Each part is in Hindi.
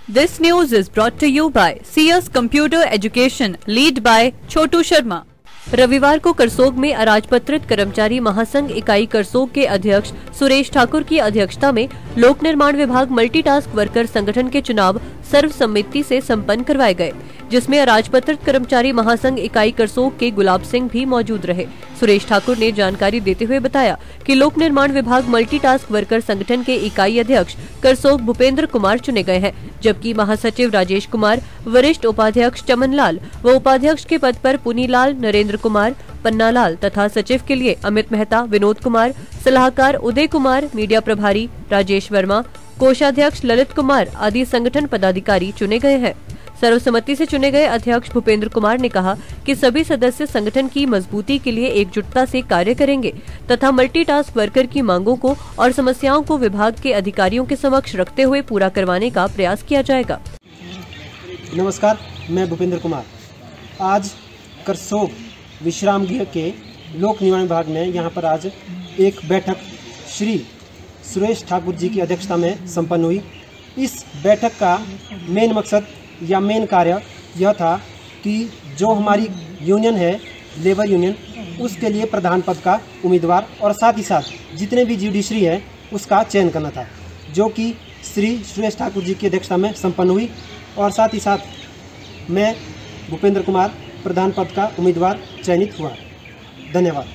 This news is brought to you by CS Computer Education, lead by छोटू शर्मा। रविवार को करसोग में अराजपत्रित कर्मचारी महासंघ इकाई करसोग के अध्यक्ष सुरेश ठाकुर की अध्यक्षता में लोक निर्माण विभाग मल्टीटास्क वर्कर संगठन के चुनाव सर्वसम्मति से संपन्न करवाए गए, जिसमें अराजपत्रित कर्मचारी महासंघ इकाई करसोग के गुलाब सिंह भी मौजूद रहे। सुरेश ठाकुर ने जानकारी देते हुए बताया कि लोक निर्माण विभाग मल्टीटास्क वर्कर संगठन के इकाई अध्यक्ष करसोग भूपेंद्र कुमार चुने गए हैं, जबकि महासचिव राजेश कुमार, वरिष्ठ उपाध्यक्ष चमन लाल व उपाध्यक्ष के पद पर पुनीलाल, नरेंद्र कुमार, पन्ना लाल तथा सचिव के लिए अमित मेहता, विनोद कुमार, सलाहकार उदय कुमार, मीडिया प्रभारी राजेश वर्मा, कोषाध्यक्ष ललित कुमार आदि संगठन पदाधिकारी चुने गए हैं। सर्वसम्मति से चुने गए अध्यक्ष भूपेंद्र कुमार ने कहा कि सभी सदस्य संगठन की मजबूती के लिए एकजुटता से कार्य करेंगे तथा मल्टीटास्क वर्कर की मांगों को और समस्याओं को विभाग के अधिकारियों के समक्ष रखते हुए पूरा करवाने का प्रयास किया जाएगा। नमस्कार, मैं भूपेंद्र कुमार। आज करसोग विश्राम गृह के लोक निर्माण विभाग में यहाँ पर आज एक बैठक श्री सुरेश ठाकुर जी की अध्यक्षता में संपन्न हुई। इस बैठक का मेन मकसद या मेन कार्य यह था कि जो हमारी यूनियन है, लेबर यूनियन, उसके लिए प्रधान पद का उम्मीदवार और साथ ही साथ जितने भी जुडिशरी है उसका चयन करना था, जो कि श्री सुरेश ठाकुर जी की अध्यक्षता में संपन्न हुई। और साथ ही साथ मैं भूपेंद्र कुमार प्रधान पद का उम्मीदवार चयनित हुआ। धन्यवाद।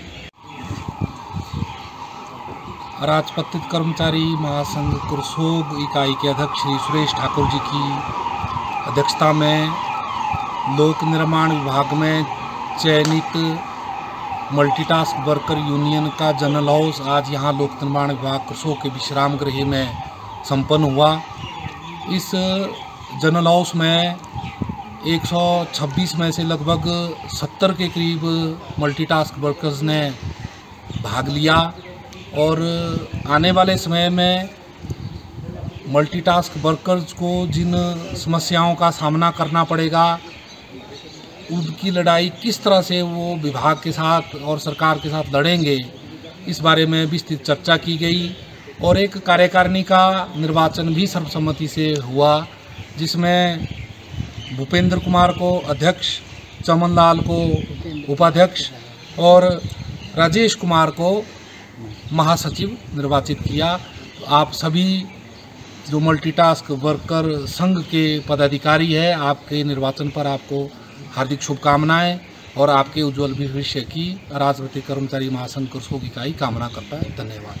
राजपत्रित कर्मचारी महासंघ करसोग इकाई के अध्यक्ष श्री सुरेश ठाकुर जी की अध्यक्षता में लोक निर्माण विभाग में चयनित मल्टीटास्क वर्कर यूनियन का जनरल हाउस आज यहाँ लोक निर्माण विभाग करसोग के विश्राम गृह में संपन्न हुआ। इस जनरल हाउस में 126 में से लगभग 70 के करीब मल्टीटास्क वर्कर्स ने भाग लिया और आने वाले समय में मल्टीटास्क वर्कर्स को जिन समस्याओं का सामना करना पड़ेगा, उनकी लड़ाई किस तरह से वो विभाग के साथ और सरकार के साथ लड़ेंगे, इस बारे में विस्तृत चर्चा की गई और एक कार्यकारिणी का निर्वाचन भी सर्वसम्मति से हुआ, जिसमें भूपेंद्र कुमार को अध्यक्ष, चमन लाल को उपाध्यक्ष और राजेश कुमार को महासचिव निर्वाचित किया। आप सभी जो मल्टीटास्क वर्कर संघ के पदाधिकारी हैं, आपके निर्वाचन पर आपको हार्दिक शुभकामनाएं और आपके उज्जवल भविष्य की राजपत्रित कर्मचारी महासंघ करसोग इकाई कामना करता है। धन्यवाद।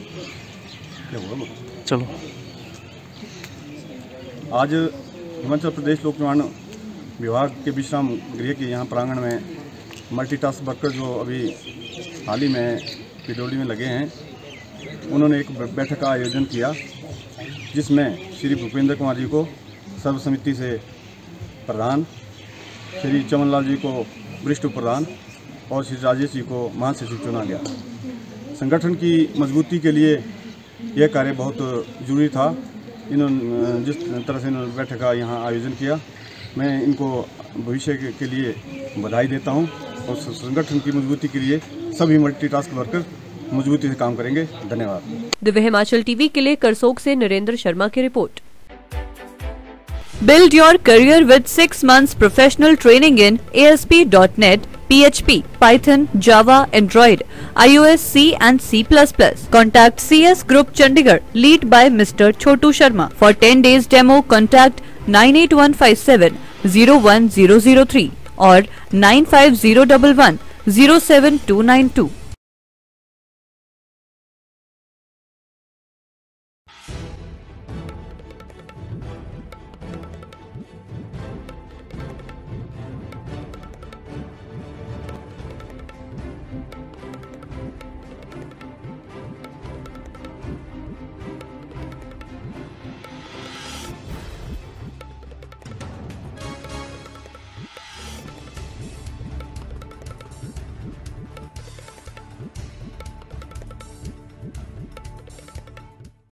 चलो, आज हिमाचल प्रदेश लोक निर्माण विभाग के विश्राम गृह के यहाँ प्रांगण में मल्टीटास्क वर्कर जो अभी हाल ही में पिडोली में लगे हैं, उन्होंने एक बैठक का आयोजन किया, जिसमें श्री भूपेंद्र कुमार जी को सर्वसम्मति से प्रधान, श्री चमन लाल जी को वरिष्ठ प्रधान और श्री राजेश जी को महासचिव चुना गया। संगठन की मजबूती के लिए यह कार्य बहुत जरूरी था। इन्होंने जिस तरह से इन्होंने बैठक का यहाँ आयोजन किया, मैं इनको भविष्य के लिए बधाई देता हूँ और संगठन की मजबूती के लिए सभी मल्टीटास्क वर्कर मजबूती से काम करेंगे। धन्यवाद। दिव्य हिमाचल टीवी के लिए करसोग से नरेंद्र शर्मा की report. Build your career with 6 months professional training in ASP.NET, PHP, Python, Java, Android, iOS, C and C++. Contact CS Group Chandigarh, lead by Mr. Chotu Sharma. For 10 days demo, contact 98157 01003 or 95011 07292.